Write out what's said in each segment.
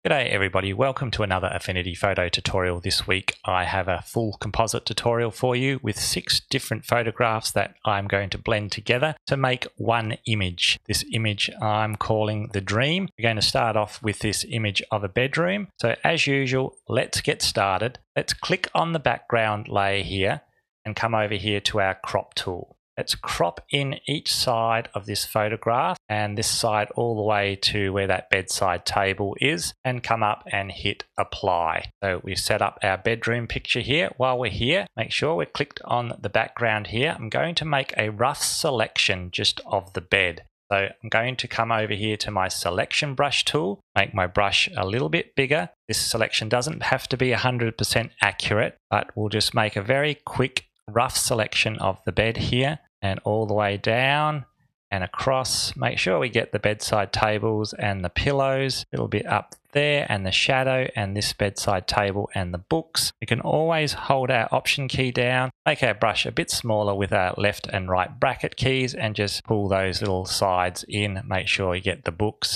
G'day everybody, welcome to another Affinity photo tutorial. This week I have a full composite tutorial for you with 6 different photographs that I'm going to blend together to make one image. This image I'm calling the dream. We're going to start off with this image of a bedroom. So as usual, let's get started. Let's click on the background layer here and come over here to our crop tool. Let's crop in each side of this photograph and this side all the way to where that bedside table is and come up and hit apply. So we've set up our bedroom picture here. While we're here, make sure we're clicked on the background here. I'm going to make a rough selection just of the bed. So I'm going to come over here to my selection brush tool, make my brush a little bit bigger. This selection doesn't have to be 100% accurate, but we'll just make a very quick rough selection of the bed here and all the way down and across. Make sure we get the bedside tables and the pillows a little bit up there and the shadow and this bedside table and the books. We can always hold our option key down, make our brush a bit smaller with our left and right bracket keys and just pull those little sides in. Make sure you get the books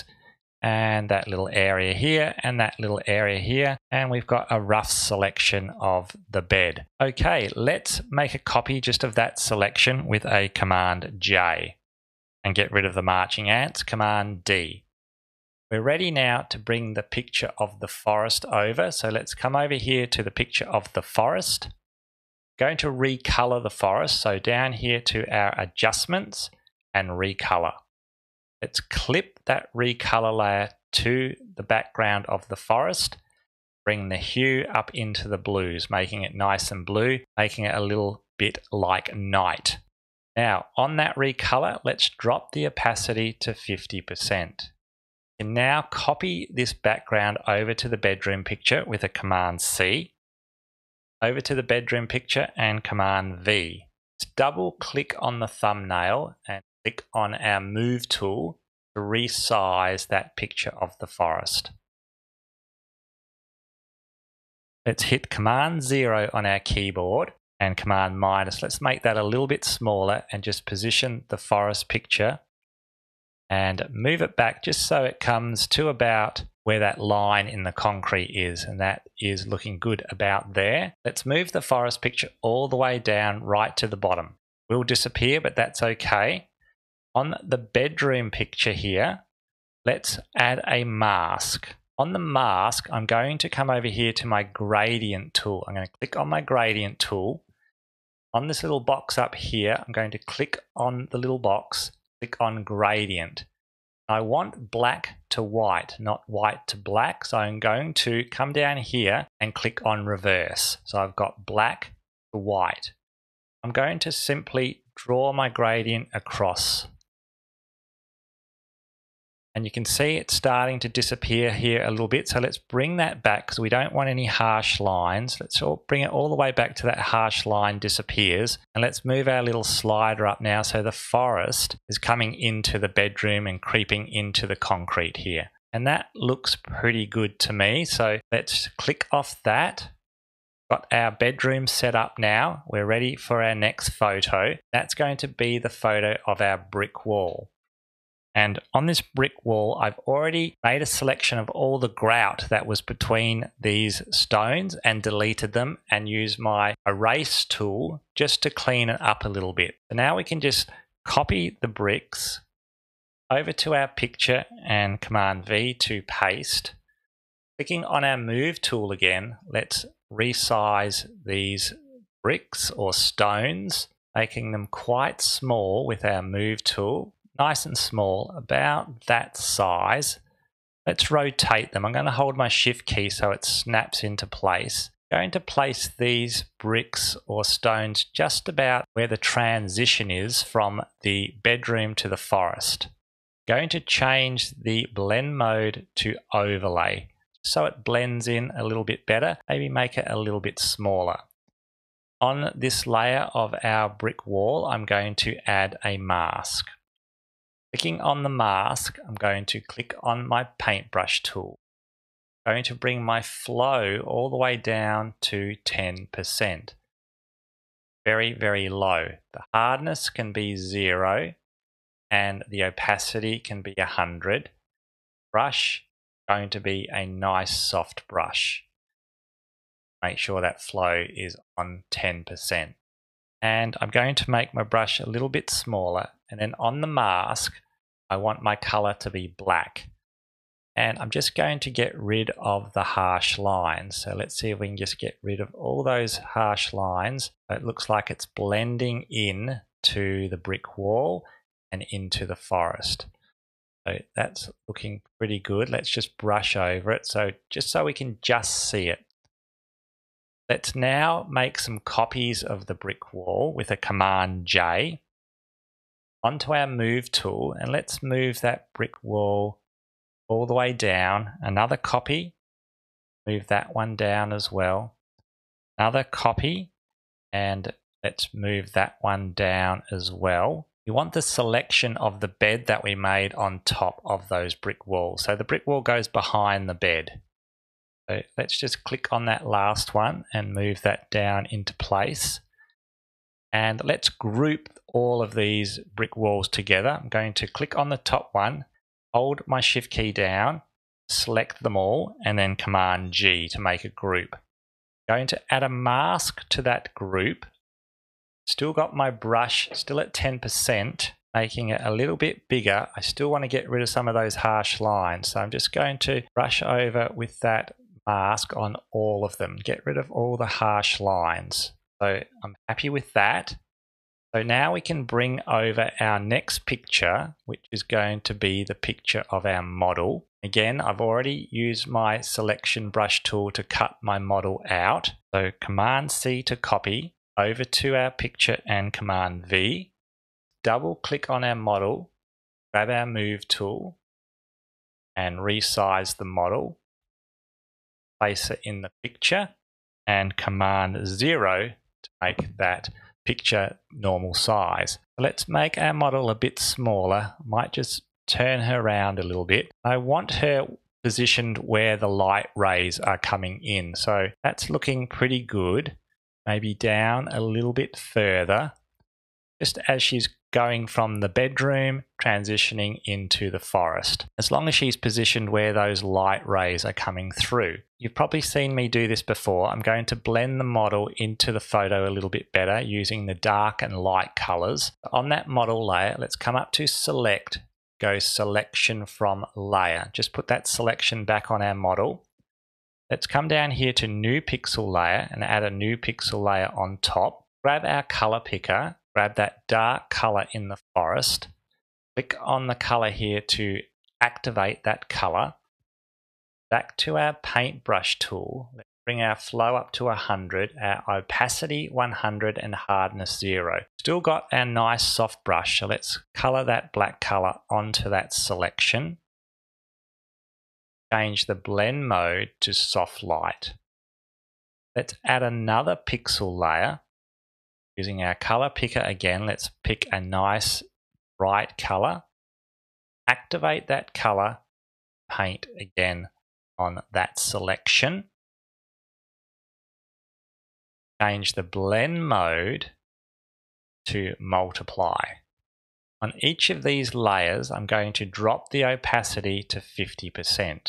and that little area here and that little area here, and we've got a rough selection of the bed. Okay, let's make a copy just of that selection with a Command J and get rid of the marching ants. Command D. We're ready now to bring the picture of the forest over, so let's come over here to the picture of the forest. Going to recolor the forest, so down here to our adjustments and recolor. Let's clip that recolor layer to the background of the forest. Bring the hue up into the blues, making it nice and blue, making it a little bit like night. Now, on that recolor, let's drop the opacity to 50%. You can now copy this background over to the bedroom picture with a Command C, over to the bedroom picture and Command V. Let's double click on the thumbnail and click on our Move tool to resize that picture of the forest. Let's hit Command 0 on our keyboard and Command minus. Let's make that a little bit smaller and just position the forest picture and move it back just so it comes to about where that line in the concrete is, and that is looking good about there. Let's move the forest picture all the way down right to the bottom. It will disappear, but that's okay. On the bedroom picture here, let's add a mask. On the mask, I'm going to come over here to my gradient tool. I'm going to click on my gradient tool. On this little box up here, I'm going to click on the little box, click on gradient. I want black to white, not white to black. So I'm going to come down here and click on reverse. So I've got black to white. I'm going to simply draw my gradient across. And you can see it's starting to disappear here a little bit. So let's bring that back because we don't want any harsh lines. Let's bring it all the way back to that harsh line disappears. And let's move our little slider up now so the forest is coming into the bedroom and creeping into the concrete here. And that looks pretty good to me. So let's click off that. Got our bedroom set up now. We're ready for our next photo. That's going to be the photo of our brick wall. And on this brick wall, I've already made a selection of all the grout that was between these stones and deleted them and used my erase tool just to clean it up a little bit. So now we can just copy the bricks over to our picture and Command V to paste. Clicking on our Move tool again, let's resize these bricks or stones, making them quite small with our Move tool. Nice and small, about that size. Let's rotate them. I'm going to hold my Shift key so it snaps into place. I'm going to place these bricks or stones just about where the transition is from the bedroom to the forest. I'm going to change the blend mode to overlay so it blends in a little bit better. Maybe make it a little bit smaller. On this layer of our brick wall, I'm going to add a mask. Clicking on the mask, I'm going to click on my paintbrush tool. I'm going to bring my flow all the way down to 10%. Very, very low. The hardness can be 0 and the opacity can be 100. Brush going to be a nice soft brush. Make sure that flow is on 10%. And I'm going to make my brush a little bit smaller, and then on the mask I want my color to be black. And I'm just going to get rid of the harsh lines. So let's see if we can just get rid of all those harsh lines. It looks like it's blending in to the brick wall and into the forest. So that's looking pretty good. Let's just brush over it, so just so we can just see it. Let's now make some copies of the brick wall with a Command J onto our Move tool, and let's move that brick wall all the way down. Another copy, move that one down as well. Another copy, and let's move that one down as well. We want the selection of the bed that we made on top of those brick walls. So the brick wall goes behind the bed. So let's just click on that last one and move that down into place. And let's group all of these brick walls together. I'm going to click on the top one, hold my Shift key down, select them all, and then Command G to make a group. I'm going to add a mask to that group. Still got my brush still at 10%, making it a little bit bigger. I still want to get rid of some of those harsh lines. So I'm just going to brush over with that mask on all of them, get rid of all the harsh lines. So I'm happy with that. So now we can bring over our next picture, which is going to be the picture of our model. Again, I've already used my selection brush tool to cut my model out. So Command C to copy over to our picture and Command V. Double click on our model, grab our Move tool and resize the model. Place it in the picture and Command 0 to make that picture normal size. Let's make our model a bit smaller. Might just turn her around a little bit. I want her positioned where the light rays are coming in. So that's looking pretty good. Maybe down a little bit further, just as she's going from the bedroom, transitioning into the forest. As long as she's positioned where those light rays are coming through. You've probably seen me do this before. I'm going to blend the model into the photo a little bit better using the dark and light colors. On that model layer, let's come up to Select, go Selection from Layer. Just put that selection back on our model. Let's come down here to New Pixel Layer and add a new pixel layer on top. Grab our color picker, grab that dark color in the forest, click on the color here to activate that color. Back to our paintbrush tool, let's bring our flow up to 100, our opacity 100 and hardness 0. Still got our nice soft brush, so let's color that black color onto that selection. Change the blend mode to soft light. Let's add another pixel layer. Using our color picker again, let's pick a nice bright color. Activate that color, paint again on that selection. Change the blend mode to multiply. On each of these layers, I'm going to drop the opacity to 50%.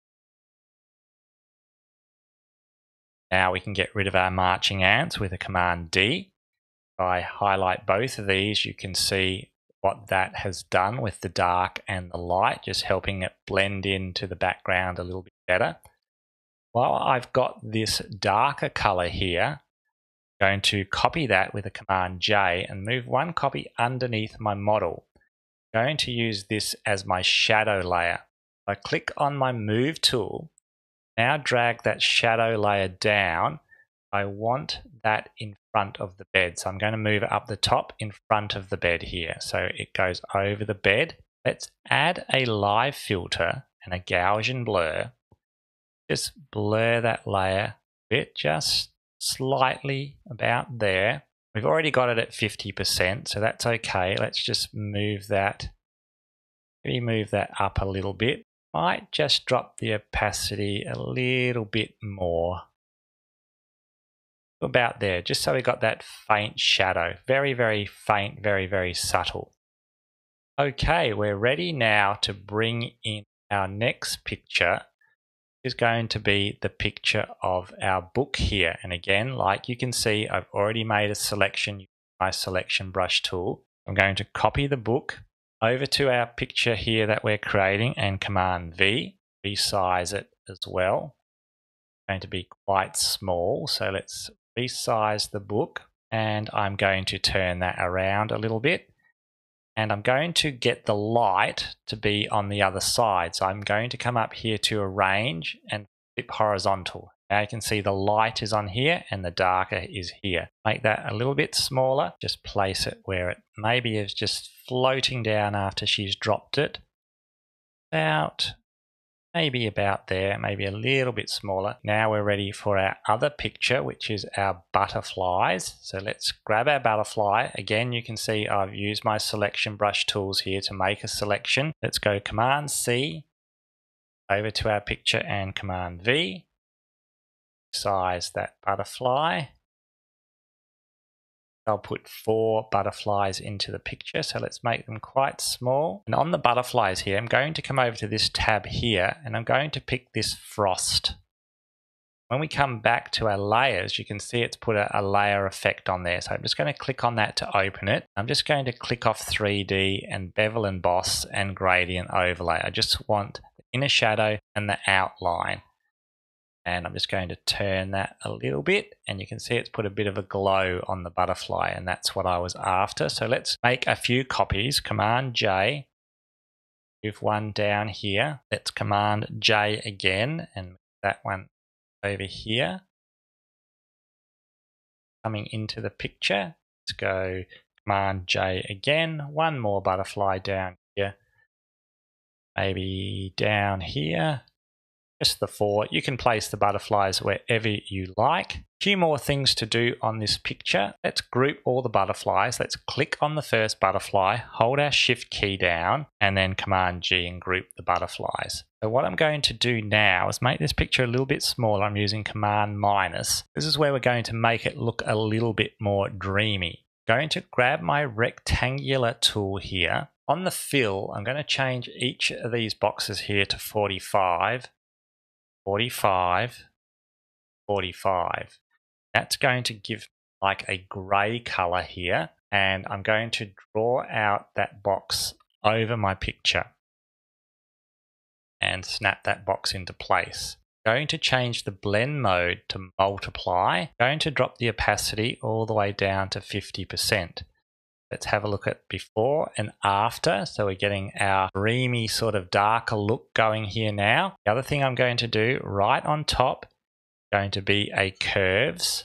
Now we can get rid of our marching ants with a Command D. If I highlight both of these, you can see what that has done with the dark and the light, just helping it blend into the background a little bit better. While I've got this darker color here, I'm going to copy that with a Command J and move one copy underneath my model. I'm going to use this as my shadow layer. I click on my Move tool, now drag that shadow layer down. I want that in front of the bed. So I'm going to move it up the top in front of the bed here. So it goes over the bed. Let's add a live filter and a Gaussian blur. Just blur that layer a bit, just slightly about there. We've already got it at 50%, so that's okay. Let's just move that. Maybe move that up a little bit. Might just drop the opacity a little bit more. About there, just so we got that faint shadow. Very, very faint, very, very subtle. Okay, we're ready now to bring in our next picture is going to be the picture of our book here. And again, like you can see, I've already made a selection using my selection brush tool. I'm going to copy the book over to our picture here that we're creating and Command V, resize it as well. It's going to be quite small, so let's resize the book, and I'm going to turn that around a little bit. And I'm going to get the light to be on the other side. So I'm going to come up here to arrange and flip horizontal. Now you can see the light is on here and the darker is here. Make that a little bit smaller. Just place it where it maybe is just floating down after she's dropped it. Maybe about there, maybe a little bit smaller. Now we're ready for our other picture, which is our butterflies. So let's grab our butterfly. Again, you can see I've used my selection brush tools here to make a selection. Let's go Command C over to our picture and Command V. Size that butterfly. I'll put 4 butterflies into the picture, so let's make them quite small. And on the butterflies here, I'm going to come over to this tab here and I'm going to pick this frost. When we come back to our layers, you can see it's put a layer effect on there. So I'm just going to click on that to open it. I'm just going to click off 3D and bevel and emboss and gradient overlay. I just want the inner shadow and the outline. And I'm just going to turn that a little bit, and you can see it's put a bit of a glow on the butterfly, and that's what I was after. So let's make a few copies. Command J, move one down here. Let's Command J again and move that one over here. Coming into the picture, let's go Command J again. One more butterfly down here. Maybe down here. Just the 4. You can place the butterflies wherever you like. A few more things to do on this picture. Let's group all the butterflies. Let's click on the first butterfly, hold our Shift key down, and then Command G and group the butterflies. So what I'm going to do now is make this picture a little bit smaller. I'm using Command minus. This is where we're going to make it look a little bit more dreamy. I'm going to grab my rectangular tool here. On the fill, I'm going to change each of these boxes here to 45. 45, 45. That's going to give like a grey color here, and I'm going to draw out that box over my picture and snap that box into place. Going to change the blend mode to multiply. Going to drop the opacity all the way down to 50%. Let's have a look at before and after. So we're getting our dreamy sort of darker look going here now. The other thing I'm going to do right on top, going to be a curves.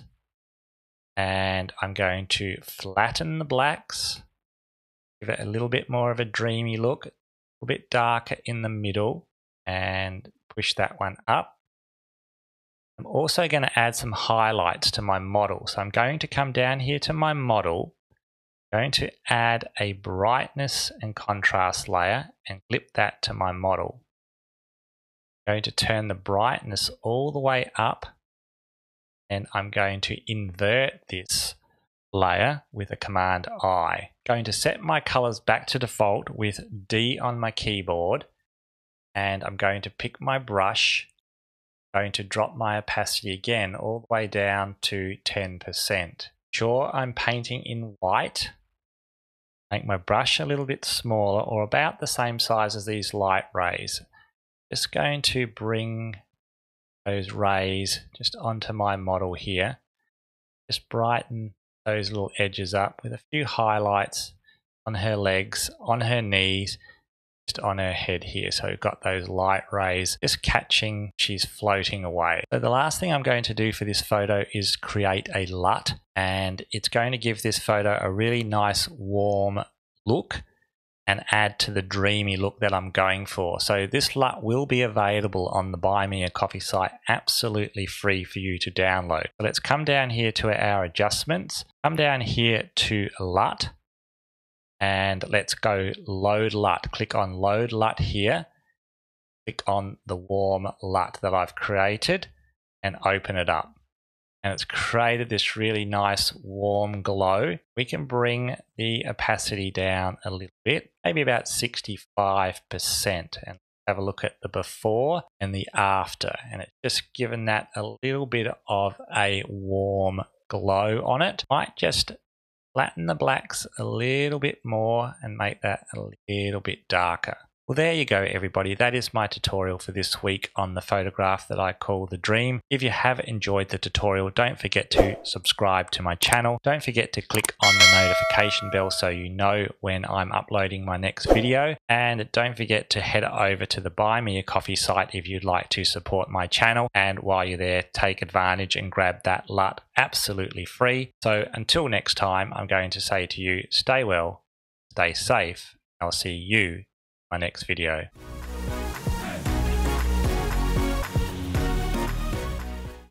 And I'm going to flatten the blacks. Give it a little bit more of a dreamy look. A little bit darker in the middle. And push that one up. I'm also going to add some highlights to my model. So I'm going to come down here to my model. Going to add a brightness and contrast layer and clip that to my model. Going to turn the brightness all the way up, and I'm going to invert this layer with a Command I. Going to set my colors back to default with D on my keyboard, and I'm going to pick my brush. Going to drop my opacity again all the way down to 10%. Sure, I'm painting in white. Make my brush a little bit smaller or about the same size as these light rays. Just going to bring those rays just onto my model here. Just brighten those little edges up with a few highlights on her legs, on her knees, just on her head here. So we've got those light rays just catching, she's floating away. So the last thing I'm going to do for this photo is create a LUT, and it's going to give this photo a really nice warm look and add to the dreamy look that I'm going for. So this LUT will be available on the Buy Me a Coffee site, absolutely free for you to download. So let's come down here to our adjustments, come down here to LUT, and let's go Load LUT. Click on Load LUT here. Click on the warm LUT that I've created and open it up. And it's created this really nice warm glow. We can bring the opacity down a little bit, maybe about 65%. And have a look at the before and the after, and it's just given that a little bit of a warm glow on it. Might just flatten the blacks a little bit more and make that a little bit darker. Well, there you go, everybody. That is my tutorial for this week on the photograph that I call the Dream. If you have enjoyed the tutorial, don't forget to subscribe to my channel. Don't forget to click on the notification bell so you know when I'm uploading my next video. And don't forget to head over to the Buy Me a Coffee site if you'd like to support my channel. And while you're there, take advantage and grab that LUT absolutely free. So until next time, I'm going to say to you, stay well, stay safe. I'll see you my next video.